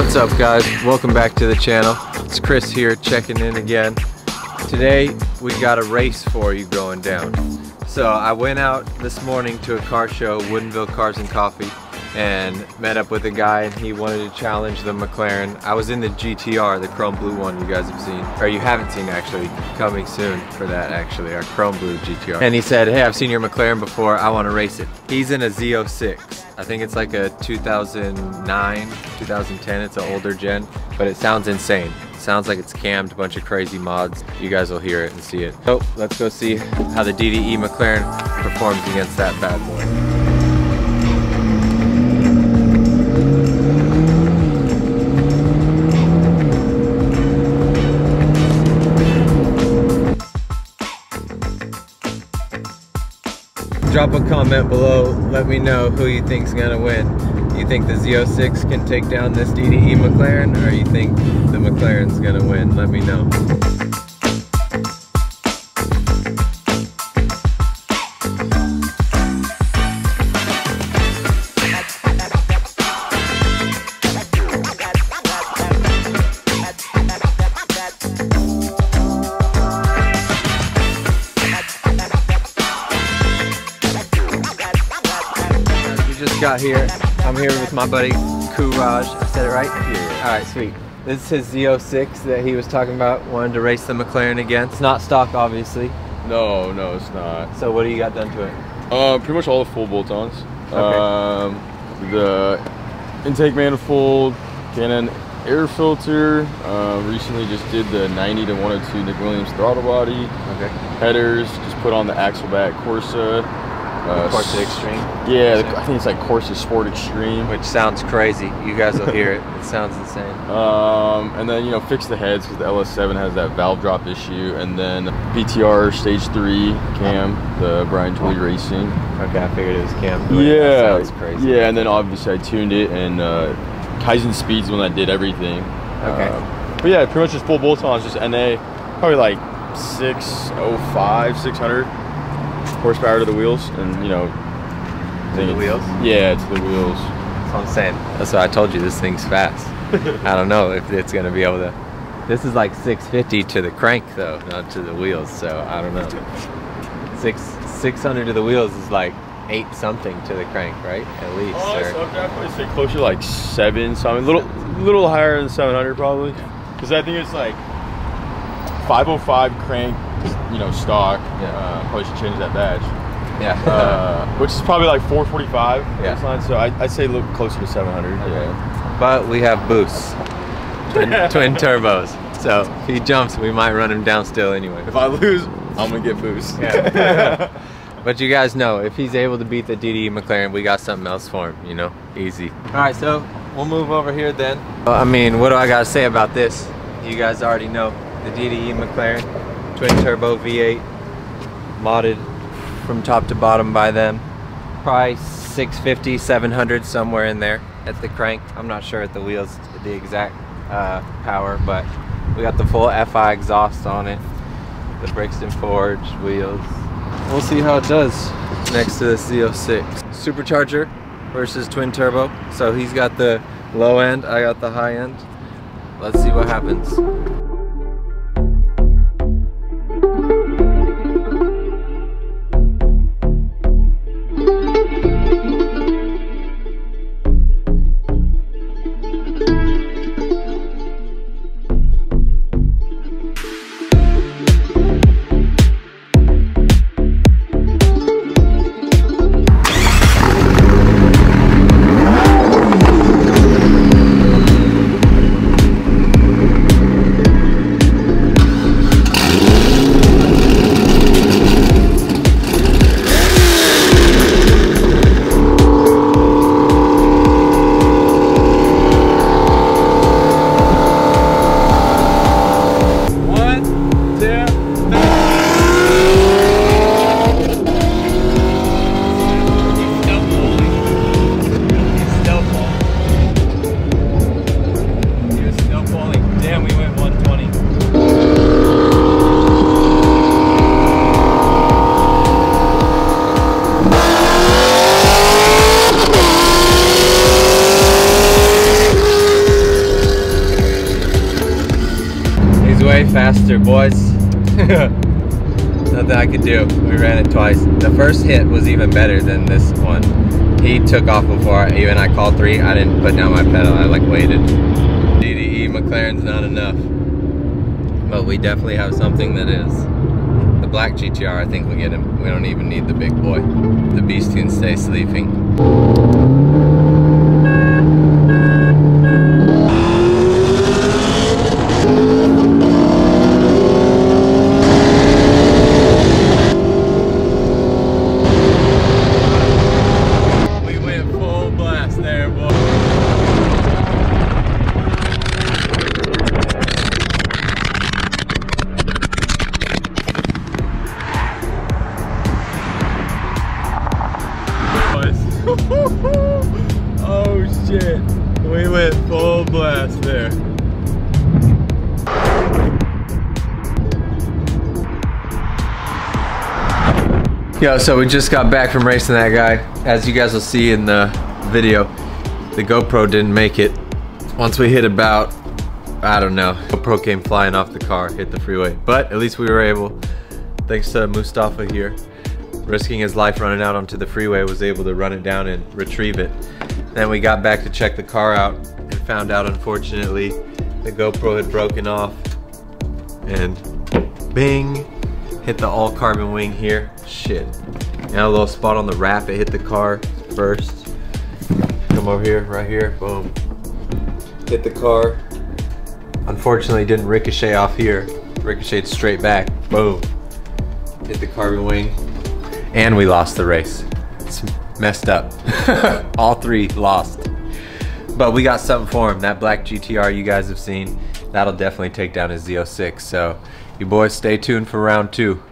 What's up guys, welcome back to the channel. It's Chris here checking in again. Today we got a race for you going down. So I went out this morning to a car show, Woodinville Cars and Coffee, and met up with a guy and he wanted to challenge the McLaren. I was in the GTR, the chrome blue one you guys have seen, or you haven't seen actually, coming soon for that actually, our chrome blue GTR. And he said, hey, I've seen your McLaren before, I want to race it. He's in a Z06. I think it's like a 2009, 2010, it's an older gen, but it sounds insane. It sounds like it's cammed, a bunch of crazy mods. You guys will hear it and see it. So let's go see how the DDE McLaren performs against that bad boy. Drop a comment below, let me know who you think's gonna win. You think the Z06 can take down this DDE McLaren, or you think the McLaren's gonna win? Let me know. Just got here. I'm here with my buddy Courage. I said it right? Yeah. Alright, sweet. This is his Z06 that he was talking about, wanted to race the McLaren again. It's not stock, obviously. No, it's not. So what do you got done to it? Pretty much all the full bolt-ons. Okay. The intake manifold, Canon air filter. Recently just did the 90 to 102 Nick Williams throttle body. Okay. Headers, just put on the Axleback Corsa. Corsa Extreme? Yeah, I think it's like Corsa Sport Extreme. Which sounds crazy. You guys will hear it. It sounds insane. And then, you know, fix the heads because the LS7 has that valve drop issue. And then BTR Stage 3 cam, the Brian Tooley Racing. Okay, I figured it was cam. Yeah. That sounds crazy. Yeah, and then obviously I tuned it, and Kaizen Speed's the one that did everything. Okay. But yeah, pretty much just full bolt-ons, just NA. Probably like 605, 600. Horsepower to the wheels, and you know, the wheels? Yeah, it's the wheels. That's what I'm saying. That's why I told you this thing's fast. I don't know if it's gonna be able to. This is like 650 to the crank though, not to the wheels. So I don't know. 600 to the wheels is like 8 something to the crank, right? At least. Oh, so I'd probably say closer to like 7 something, little higher than 700 probably, because I think it's like 505 crank. You know, stock. Yeah. Probably should change that badge. Yeah. Which is probably like 445. Yeah. Line, so I'd say look closer to 700. Okay. Yeah. But we have boosts, twin turbos. So if he jumps, we might run him down still anyway. If I lose, I'm gonna get boost. Yeah. But you guys know, if he's able to beat the DDE McLaren, we got something else for him. You know, easy. All right, so we'll move over here then. I mean, what do I gotta say about this? You guys already know the DDE McLaren. Twin turbo V8, modded from top to bottom by them. Probably 650, 700, somewhere in there at the crank. I'm not sure at the wheels the exact power, but we got the full FI exhaust on it, the Brixton Forge wheels. We'll see how it does next to the Z06. Supercharger versus twin turbo. So he's got the low end, I got the high end. Let's see what happens. He's way faster, boys. Nothing I could do. We ran it twice. The first hit was even better than this one. He took off before even I called 3. I didn't put down my pedal. I like waited. DDE McLaren's not enough. But we definitely have something that is. The black GTR, I think we'll get him. We don't even need the big boy. The beast can stay sleeping. Oh shit, we went full blast there. Yo, so we just got back from racing that guy. As you guys will see in the video, the GoPro didn't make it. Once we hit about, I don't know, GoPro came flying off the car, hit the freeway. But at least we were able, thanks to Mustafa here, risking his life running out onto the freeway, was able to run it down and retrieve it. Then we got back to check the car out and found out, unfortunately, the GoPro had broken off and bing, hit the all carbon wing here. Shit. Now a little spot on the wrap, it hit the car first. Come over here, right here, boom. Hit the car. Unfortunately didn't ricochet off here. Ricocheted straight back, boom. Hit the carbon wing. And we lost the race. It's messed up. All 3 lost. But we got something for him. That black GTR you guys have seen, that'll definitely take down his Z06. So you boys stay tuned for round 2.